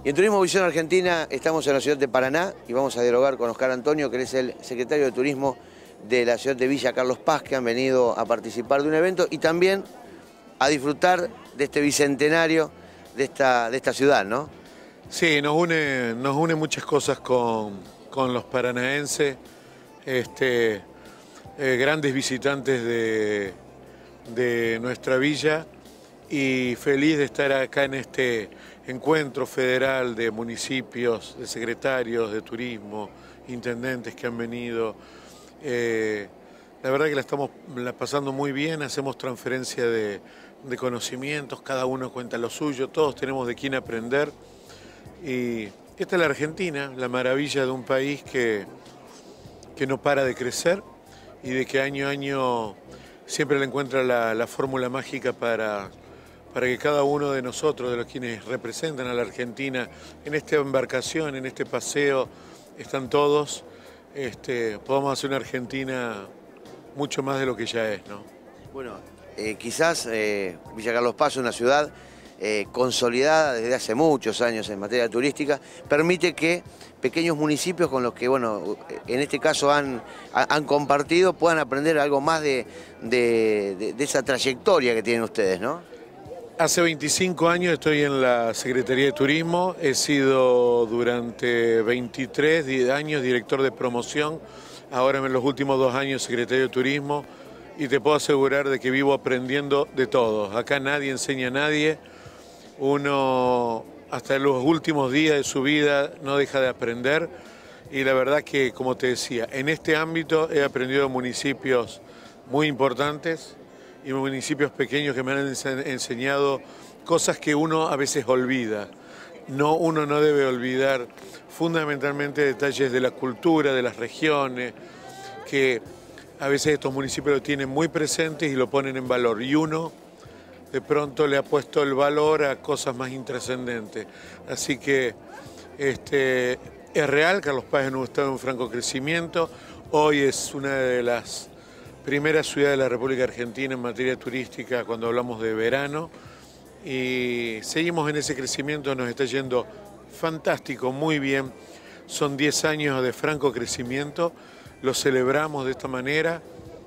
Y en Turismo Visión Argentina estamos en la ciudad de Paraná y vamos a dialogar con Oscar Antonio, que es el secretario de Turismo de la ciudad de Villa Carlos Paz, que han venido a participar de un evento y también a disfrutar de este bicentenario de esta ciudad, ¿no? Sí, nos une muchas cosas con los paranaenses, grandes visitantes de nuestra villa, y feliz de estar acá en este encuentro federal de municipios, de secretarios de turismo, intendentes que han venido. La verdad que la estamos pasando muy bien, hacemos transferencia de conocimientos, cada uno cuenta lo suyo, todos tenemos de quién aprender. Y esta es la Argentina, la maravilla de un país que no para de crecer y de que año a año siempre le encuentra la fórmula mágica para que cada uno de nosotros, de los quienes representan a la Argentina, en esta embarcación, en este paseo, están todos, podamos hacer una Argentina mucho más de lo que ya es, ¿no? Bueno, quizás Villa Carlos Paz, una ciudad consolidada desde hace muchos años en materia turística, permite que pequeños municipios con los que, bueno, en este caso han compartido, puedan aprender algo más de esa trayectoria que tienen ustedes, ¿no? Hace 25 años estoy en la Secretaría de Turismo, he sido durante 23 años director de promoción, ahora en los últimos 2 años secretario de Turismo, y te puedo asegurar de que vivo aprendiendo de todos. Acá nadie enseña a nadie, uno hasta los últimos días de su vida no deja de aprender, y la verdad que, como te decía, en este ámbito he aprendido de municipios muy importantes y municipios pequeños que me han enseñado cosas que uno a veces olvida. Uno no debe olvidar fundamentalmente detalles de la cultura, de las regiones, que a veces estos municipios lo tienen muy presentes y lo ponen en valor. Y uno de pronto le ha puesto el valor a cosas más intrascendentes. Así que es real, Carlos Paz es un estado en franco crecimiento. Hoy es una de las primera ciudad de la República Argentina en materia turística cuando hablamos de verano, y seguimos en ese crecimiento, nos está yendo fantástico, muy bien. Son 10 años de franco crecimiento, lo celebramos de esta manera,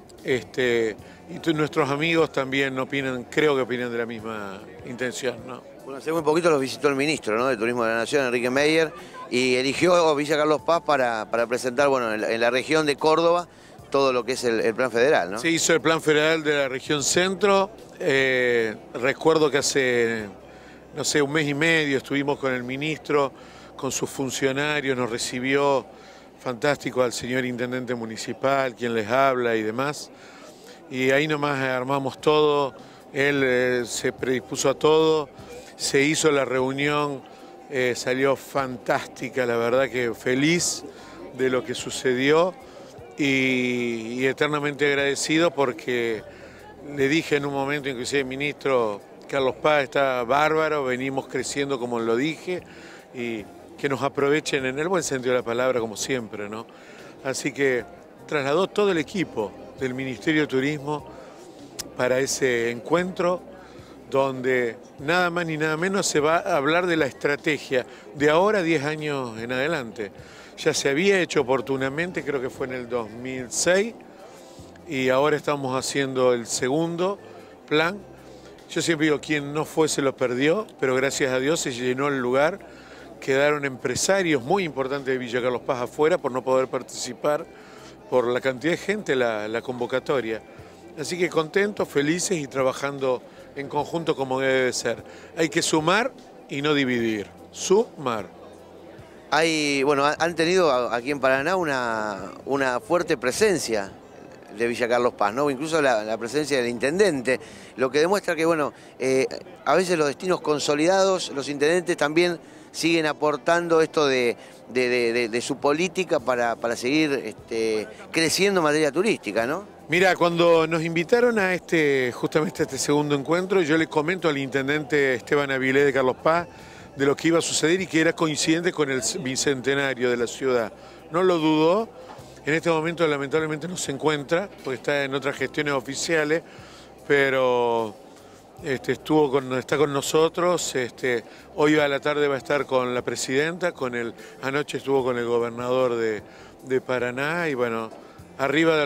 y nuestros amigos también opinan, creo que opinan de la misma intención, ¿no? Bueno, hace muy poquito los visitó el ministro, ¿no?, de Turismo de la Nación, Enrique Meyer, y eligió Villa Carlos Paz para presentar, bueno, en la región de Córdoba, todo lo que es el plan federal, ¿no? Se hizo el plan federal de la región centro. Recuerdo que hace, no sé, 1 mes y medio estuvimos con el ministro, con sus funcionarios, nos recibió fantástico al señor intendente municipal, quien les habla y demás. Y ahí nomás armamos todo, él se predispuso a todo, se hizo la reunión, salió fantástica, la verdad que feliz de lo que sucedió. Y eternamente agradecido, porque le dije en un momento, inclusive, ministro, Carlos Paz está bárbaro, venimos creciendo como lo dije, y que nos aprovechen en el buen sentido de la palabra, como siempre, ¿no? Así que trasladó todo el equipo del Ministerio de Turismo para ese encuentro, donde nada más ni nada menos se va a hablar de la estrategia de ahora 10 años en adelante. Ya se había hecho oportunamente, creo que fue en el 2006, y ahora estamos haciendo el segundo plan. Yo siempre digo, quien no fue se lo perdió, pero gracias a Dios se llenó el lugar. Quedaron empresarios muy importantes de Villa Carlos Paz afuera por no poder participar por la cantidad de gente, la convocatoria. Así que contentos, felices y trabajando en conjunto como debe ser. Hay que sumar y no dividir, sumar. Bueno, han tenido aquí en Paraná una fuerte presencia de Villa Carlos Paz, ¿no? Incluso la presencia del intendente, lo que demuestra que, bueno, a veces los destinos consolidados, los intendentes también siguen aportando esto de su política para seguir creciendo en materia turística, ¿no? Mira, cuando nos invitaron a justamente a este segundo encuentro, yo le comento al intendente Esteban Avilés de Carlos Paz de lo que iba a suceder y que era coincidente con el bicentenario de la ciudad. No lo dudó, en este momento lamentablemente no se encuentra, porque está en otras gestiones oficiales, pero está con nosotros, hoy a la tarde va a estar con la presidenta, anoche estuvo con el gobernador de Paraná y bueno, arriba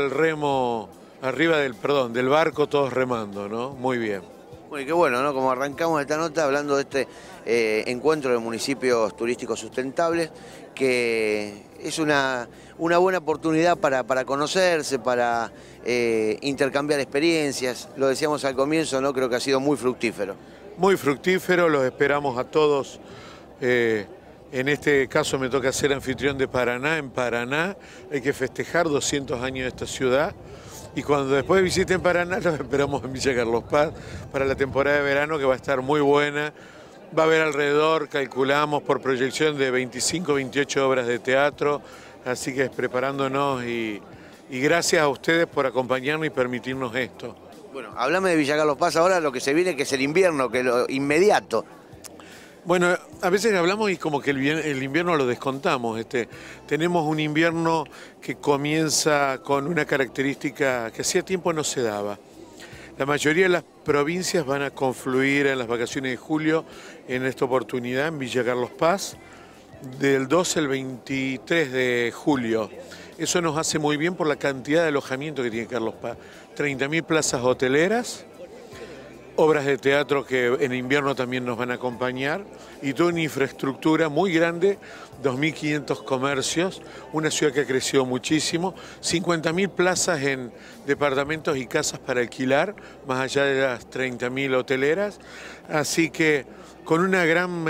del barco todos remando, ¿no? Muy bien. Bueno, qué bueno, ¿no? Como arrancamos esta nota hablando de este encuentro de municipios turísticos sustentables, que es una buena oportunidad para conocerse, para intercambiar experiencias. Lo decíamos al comienzo, ¿no? Creo que ha sido muy fructífero. Muy fructífero, los esperamos a todos. En este caso me toca ser anfitrión de Paraná. En Paraná hay que festejar 200 años de esta ciudad. Y cuando después visiten Paraná, los esperamos en Villa Carlos Paz para la temporada de verano, que va a estar muy buena. Va a haber alrededor, calculamos, por proyección de 25, 28 obras de teatro. Así que preparándonos y gracias a ustedes por acompañarnos y permitirnos esto. Bueno, hablame de Villa Carlos Paz ahora, lo que se viene, que es el invierno, que es lo inmediato. Bueno, a veces hablamos y como que el invierno lo descontamos. Tenemos un invierno que comienza con una característica que hacía tiempo no se daba. La mayoría de las provincias van a confluir en las vacaciones de julio en esta oportunidad en Villa Carlos Paz, del 12 al 23 de julio. Eso nos hace muy bien por la cantidad de alojamiento que tiene Carlos Paz. 30.000 plazas hoteleras, obras de teatro que en invierno también nos van a acompañar y toda una infraestructura muy grande, 2.500 comercios, una ciudad que ha crecido muchísimo, 50.000 plazas en departamentos y casas para alquilar, más allá de las 30.000 hoteleras, así que con una gran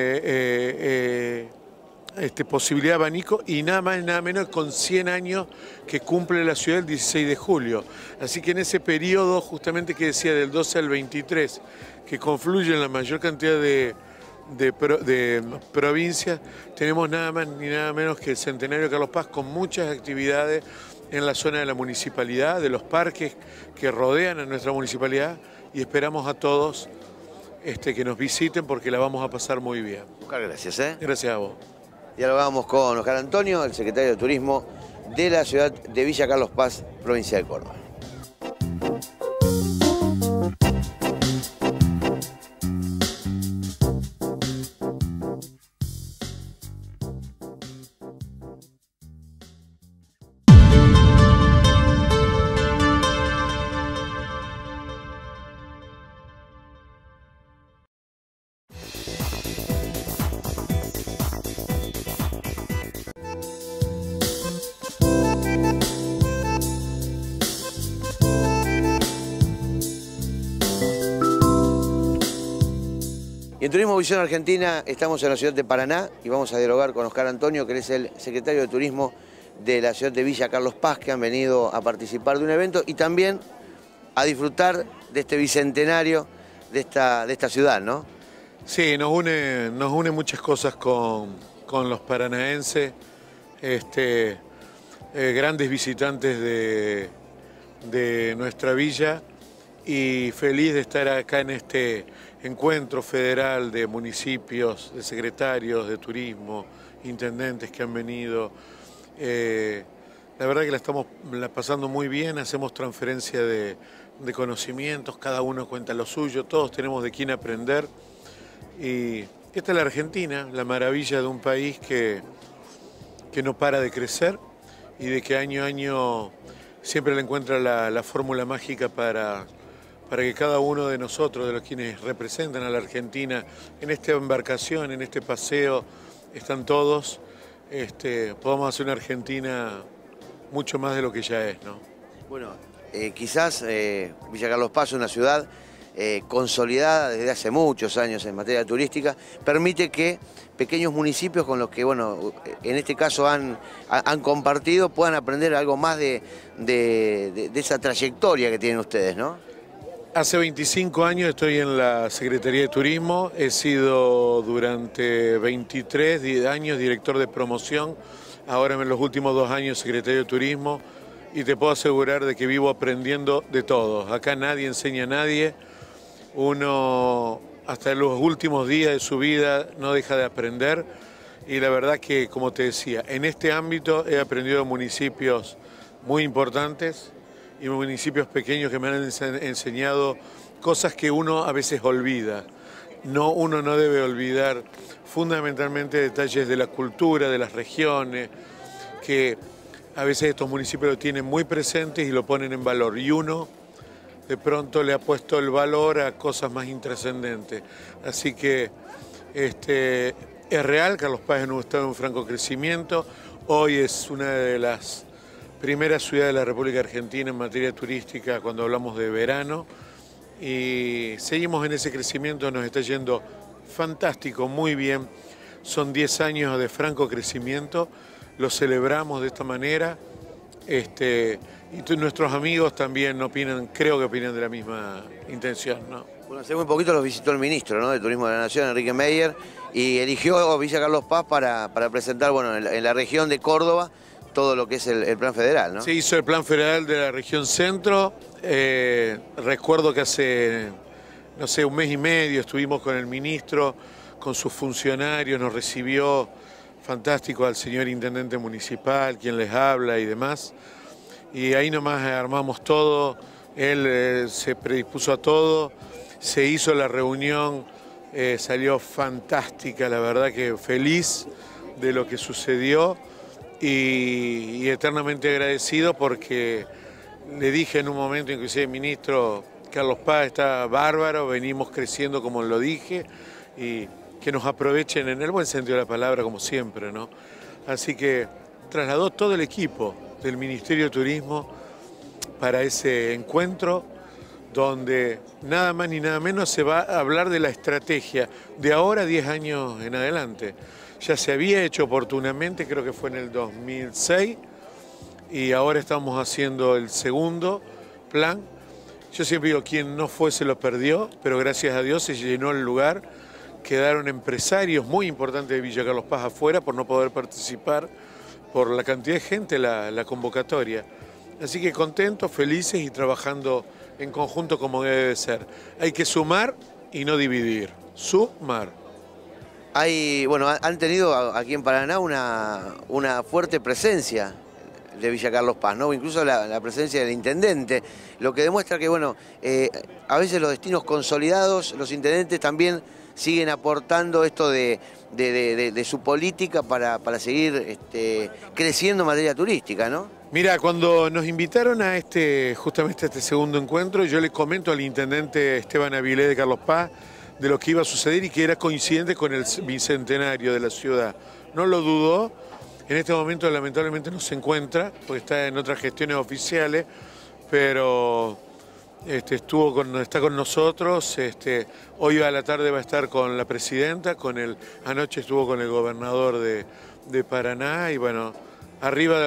posibilidad de abanico y nada más nada menos con 100 años que cumple la ciudad el 16 de julio. Así que en ese periodo, justamente que decía del 12 al 23, que confluyen la mayor cantidad de provincias, tenemos nada más ni nada menos que el Centenario de Carlos Paz con muchas actividades en la zona de la municipalidad, de los parques que rodean a nuestra municipalidad y esperamos a todos que nos visiten porque la vamos a pasar muy bien. Muchas gracias. Gracias a vos. Dialogamos con Oscar Antonio, el secretario de Turismo de la ciudad de Villa Carlos Paz, provincia de Córdoba. Y en Turismo Visión Argentina estamos en la ciudad de Paraná y vamos a dialogar con Oscar Antonio, que es el secretario de Turismo de la ciudad de Villa Carlos Paz, que han venido a participar de un evento y también a disfrutar de este bicentenario de esta ciudad, ¿no? Sí, nos une muchas cosas con los paranaenses, grandes visitantes de nuestra villa y feliz de estar acá en este encuentro federal de municipios, de secretarios de turismo, intendentes que han venido. La verdad que la estamos pasando muy bien, hacemos transferencia de conocimientos, cada uno cuenta lo suyo, todos tenemos de quién aprender. Y esta es la Argentina, la maravilla de un país que no para de crecer y de que año a año siempre le encuentra la fórmula mágica para que cada uno de nosotros, de los quienes representan a la Argentina, en esta embarcación, en este paseo, están todos, podamos hacer una Argentina mucho más de lo que ya es, ¿no? Bueno, quizás Villa Carlos Paz, una ciudad consolidada desde hace muchos años en materia turística, permite que pequeños municipios con los que, bueno, en este caso han compartido, puedan aprender algo más de esa trayectoria que tienen ustedes, ¿no? Hace 25 años estoy en la Secretaría de Turismo, he sido durante 23 años director de promoción, ahora en los últimos 2 años secretario de Turismo y te puedo asegurar de que vivo aprendiendo de todos. Acá nadie enseña a nadie, uno hasta los últimos días de su vida no deja de aprender y la verdad que, como te decía, en este ámbito he aprendido de municipios muy importantes y municipios pequeños que me han enseñado cosas que uno a veces olvida. Uno no debe olvidar fundamentalmente detalles de la cultura, de las regiones, que a veces estos municipios lo tienen muy presentes y lo ponen en valor. Y uno de pronto le ha puesto el valor a cosas más intrascendentes. Así que es real, Carlos Paz es un estado en franco crecimiento. Hoy es una de las primeras ciudades de la República Argentina en materia turística cuando hablamos de verano. Y seguimos en ese crecimiento, nos está yendo fantástico, muy bien. Son 10 años de franco crecimiento, lo celebramos de esta manera. Y nuestros amigos también opinan, creo que opinan de la misma intención, ¿no? Bueno, hace muy poquito los visitó el ministro, ¿no?, de Turismo de la Nación, Enrique Meyer, y eligió Villa Carlos Paz para presentar, bueno, en la región de Córdoba todo lo que es el plan federal, ¿no? Se hizo el plan federal de la región centro. Recuerdo que hace, no sé, un mes y medio estuvimos con el ministro, con sus funcionarios, nos recibió fantástico al señor intendente municipal, quien les habla y demás. Y ahí nomás armamos todo, él se predispuso a todo, se hizo la reunión, salió fantástica, la verdad que feliz de lo que sucedió y eternamente agradecido porque le dije en un momento, inclusive ministro, Carlos Paz está bárbaro, venimos creciendo como lo dije y que nos aprovechen en el buen sentido de la palabra como siempre, ¿no? Así que trasladó todo el equipo del Ministerio de Turismo para ese encuentro donde nada más ni nada menos se va a hablar de la estrategia de ahora 10 años en adelante. Ya se había hecho oportunamente, creo que fue en el 2006, y ahora estamos haciendo el segundo plan. Yo siempre digo, quien no fue se lo perdió, pero gracias a Dios se llenó el lugar. Quedaron empresarios muy importantes de Villa Carlos Paz afuera por no poder participar por la cantidad de gente, la convocatoria. Así que contentos, felices y trabajando en conjunto como debe ser. Hay que sumar y no dividir. Sumar. Bueno, han tenido aquí en Paraná una fuerte presencia de Villa Carlos Paz, ¿no? Incluso la presencia del intendente, lo que demuestra que, bueno, a veces los destinos consolidados, los intendentes también siguen aportando esto de su política para seguir creciendo en materia turística, ¿no? Mira, cuando nos invitaron a justamente a este segundo encuentro, yo le comento al intendente Esteban Avilés de Carlos Paz de lo que iba a suceder y que era coincidente con el bicentenario de la ciudad. No lo dudó, en este momento lamentablemente no se encuentra, porque está en otras gestiones oficiales, pero está con nosotros. Hoy a la tarde va a estar con la presidenta, anoche estuvo con el gobernador de Paraná y bueno, arriba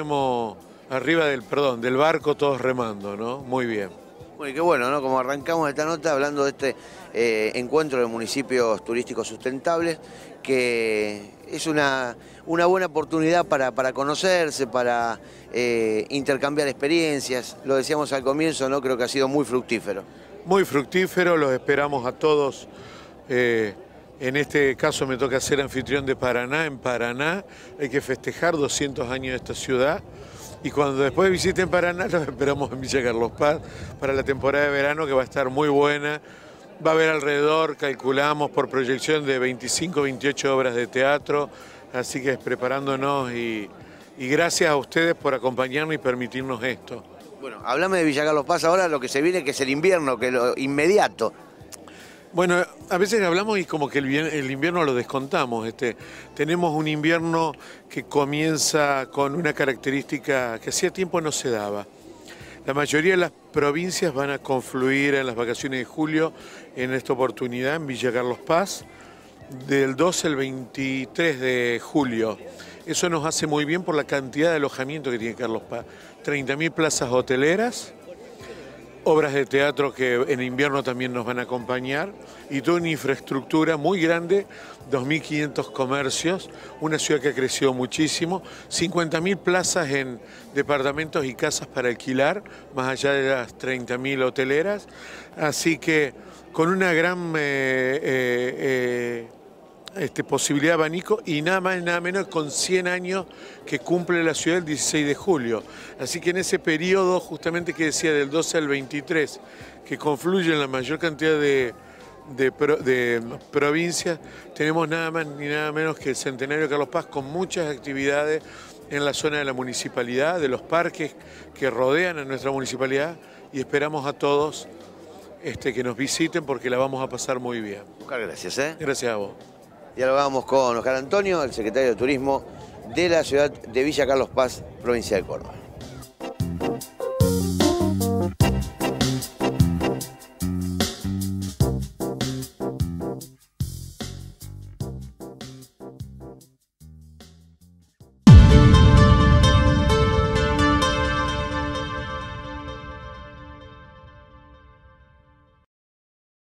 del barco todos remando, ¿no? Muy bien. Bueno, y qué bueno, ¿no? Como arrancamos esta nota hablando de este encuentro de municipios turísticos sustentables, que es una buena oportunidad para conocerse, para intercambiar experiencias. Lo decíamos al comienzo, ¿no? Creo que ha sido muy fructífero. Muy fructífero, los esperamos a todos. En este caso me toca ser anfitrión de Paraná. En Paraná hay que festejar 200 años de esta ciudad. Y cuando después visiten Paraná, los esperamos en Villa Carlos Paz para la temporada de verano, que va a estar muy buena. Va a haber alrededor, calculamos, por proyección de 25, 28 obras de teatro. Así que preparándonos y gracias a ustedes por acompañarnos y permitirnos esto. Bueno, hablame de Villa Carlos Paz ahora, lo que se viene, que es el invierno, que es lo inmediato. Bueno, a veces hablamos y como que el invierno lo descontamos. Tenemos un invierno que comienza con una característica que hacía tiempo no se daba. La mayoría de las provincias van a confluir en las vacaciones de julio en esta oportunidad en Villa Carlos Paz, del 12 al 23 de julio. Eso nos hace muy bien por la cantidad de alojamiento que tiene Carlos Paz. 30.000 plazas hoteleras, obras de teatro que en invierno también nos van a acompañar y toda una infraestructura muy grande, 2.500 comercios, una ciudad que ha crecido muchísimo, 50.000 plazas en departamentos y casas para alquilar, más allá de las 30.000 hoteleras, así que con una gran posibilidad de abanico y nada más y nada menos con 100 años que cumple la ciudad el 16 de julio. Así que en ese periodo, justamente que decía del 12 al 23, que confluyen la mayor cantidad de provincias, tenemos nada más ni nada menos que el Centenario de Carlos Paz con muchas actividades en la zona de la municipalidad, de los parques que rodean a nuestra municipalidad, y esperamos a todos que nos visiten porque la vamos a pasar muy bien. Muchas gracias. Gracias a vos. Dialogamos con Oscar Antonio, el secretario de Turismo de la ciudad de Villa Carlos Paz, provincia de Córdoba.